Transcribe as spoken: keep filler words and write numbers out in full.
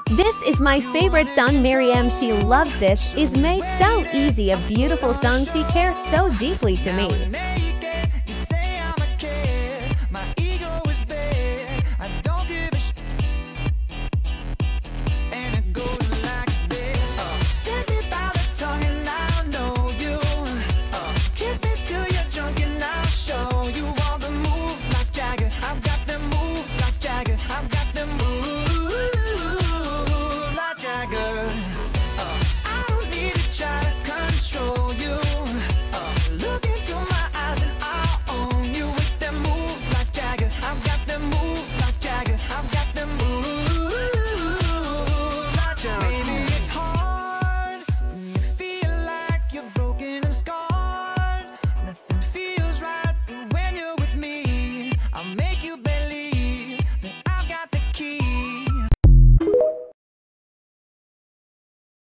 This is my favorite song, Mariam. She loves this. Is made so easy, a beautiful song. She cares so deeply to me.